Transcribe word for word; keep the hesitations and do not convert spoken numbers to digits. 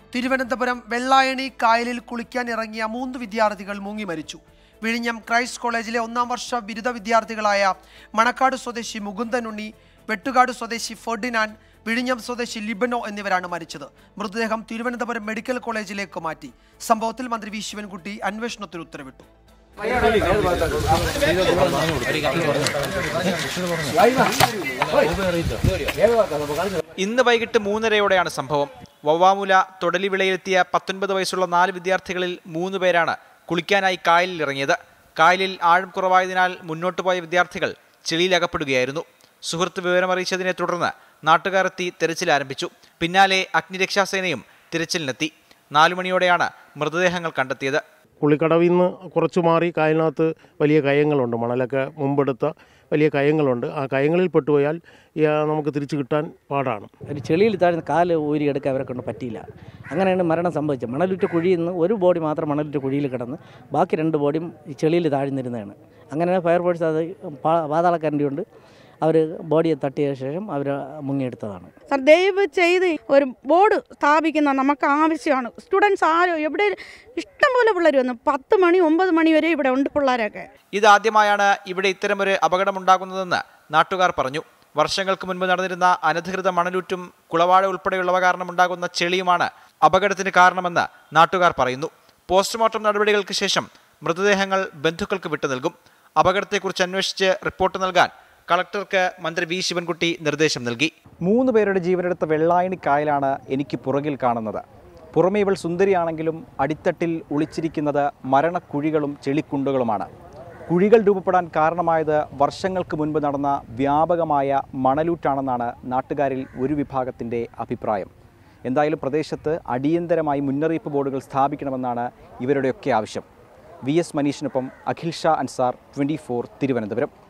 തിരുവനന്തപുരം വെള്ളായണി കായലിൽ കുളിക്കാൻ ഇറങ്ങിയ മൂന്ന് വിദ്യാർത്ഥികൾ മുങ്ങി മരിച്ചു. വിഴിഞ്ഞം ക്രൈസ്റ്റ് കോളേജിലെ ഒന്നാം വർഷ ബിരുദ വിദ്യാർത്ഥികളായ മണക്കാട് സ്വദേശി മുകുന്ദൻ ഉണ്ണി, വെട്ടുകാട് സ്വദേശി ഫെർഡിനാൻഡ്, വിഴിഞ്ഞം സ്വദേശി ലിബനോ എന്നിവരാണ് മരിച്ചത്. മൃതദേഹം തിരുവനന്തപുരം മെഡിക്കൽ കോളേജിലേക്ക് മാറ്റി. സംഭവത്തിൽ മന്ത്രി വി ശിവൻകുട്ടി അന്വേഷണത്തിന് ഉത്തരവിട്ടു. ഇന്ന് വൈകിട്ട് മൂന്നരയോടെയാണ് സംഭവം. വവ്വാമുല തൊടലി വിളയിലെത്തിയ പത്തൊൻപത് വയസ്സുള്ള നാല് വിദ്യാർത്ഥികളിൽ മൂന്ന് പേരാണ് കുളിക്കാനായി കായലിൽ ഇറങ്ങിയത്. കായലിൽ ആഴം കുറവായതിനാൽ മുന്നോട്ട് പോയ വിദ്യാർത്ഥികൾ ചെളിയിൽ അകപ്പെടുകയായിരുന്നു. സുഹൃത്ത് വിവരമറിയിച്ചതിനെ തുടർന്ന് നാട്ടുകാരെത്തി തിരച്ചിൽ ആരംഭിച്ചു. പിന്നാലെ അഗ്നിരക്ഷാസേനയും തിരച്ചിലിനെത്തി. നാലു മണിയോടെയാണ് മൃതദേഹങ്ങൾ കണ്ടെത്തിയത്. കുളിക്കടവിൽ നിന്ന് കുറച്ചു മാറി കായലിനകത്ത് വലിയ കയങ്ങളുണ്ട്. മണലൊക്കെ മുമ്പെടുത്ത വലിയ കയങ്ങളുണ്ട്. ആ കയങ്ങളിൽ പെട്ടുപോയാൽ നമുക്ക് തിരിച്ചു കിട്ടാൻ പാടാണ്. ഒരു ചെളിയിൽ താഴ്ന്ന കാല് ഊരിയെടുക്കാൻ അവരെ കൊണ്ട് പറ്റിയില്ല. അങ്ങനെയാണ് മരണം സംഭവിച്ചത്. മണലുറ്റ കുഴിയിൽ നിന്ന് ഒരു ബോഡി മാത്രം മണലുറ്റ കുഴിയിൽ കിടന്ന് ബാക്കി രണ്ട് ബോഡിയും ഈ ചെളിയിൽ താഴ്ന്നിരുന്നതാണ്. അങ്ങനെ ഫയർഫോഴ്സ് അത് പാതാളക്കരണ്ടി കൊണ്ട് അവർ ബോഡിയെ തട്ടിയ ശേഷം അവർ മുങ്ങിയെടുത്തതാണ്. സർ, ദയവ് ചെയ്ത് ഒരു ബോർഡ് സ്ഥാപിക്കുന്ന നമുക്ക് ആവശ്യമാണ്. സ്റ്റുഡൻസ് ആരോ എവിടെ ഇഷ്ടംപോലെ പിള്ളേർ വന്നു. പത്ത് മണി ഒമ്പത് മണി വരെ ഇവിടെ ഉണ്ട് പിള്ളേരൊക്കെ. ഇതാദ്യമായാണ് ഇവിടെ ഇത്തരമൊരു അപകടമുണ്ടാകുന്നതെന്ന് നാട്ടുകാർ പറഞ്ഞു. വർഷങ്ങൾക്ക് മുൻപ് നടന്നിരുന്ന അനധികൃത മണലൂറ്റും കുളവാഴ ഉൾപ്പെടെയുള്ളവ കാരണമുണ്ടാകുന്ന ചെളിയുമാണ് അപകടത്തിന് കാരണമെന്ന് നാട്ടുകാർ പറയുന്നു. പോസ്റ്റ്മോർട്ടം നടപടികൾക്ക് ശേഷം മൃതദേഹങ്ങൾ ബന്ധുക്കൾക്ക് വിട്ടു നൽകും. അപകടത്തെക്കുറിച്ച് അന്വേഷിച്ച് റിപ്പോർട്ട് നൽകാൻ കളക്ടർക്ക് മന്ത്രി വി ശിവൻകുട്ടി നിർദ്ദേശം നൽകി. മൂന്ന് പേരുടെ ജീവനെടുത്ത വെള്ളായണി കായലാണ് എനിക്ക് പുറകിൽ കാണുന്നത്. പുറമേ ഇവൾ സുന്ദരിയാണെങ്കിലും അടിത്തട്ടിൽ ഒളിച്ചിരിക്കുന്നത് മരണക്കുഴികളും ചെളിക്കുണ്ടുകളുമാണ്. കുഴികൾ രൂപപ്പെടാൻ കാരണമായത് വർഷങ്ങൾക്ക് മുൻപ് നടന്ന വ്യാപകമായ മണലൂറ്റാണെന്നാണ് നാട്ടുകാരിൽ ഒരു വിഭാഗത്തിൻ്റെ അഭിപ്രായം. എന്തായാലും പ്രദേശത്ത് അടിയന്തരമായി മുന്നറിയിപ്പ് ബോർഡുകൾ സ്ഥാപിക്കണമെന്നാണ് ഇവരുടെയൊക്കെ ആവശ്യം. വി എസ് മനീഷിനൊപ്പം അഖിൽ ഷാ അൻസാർ, ട്വൻറ്റി ഫോർ, തിരുവനന്തപുരം.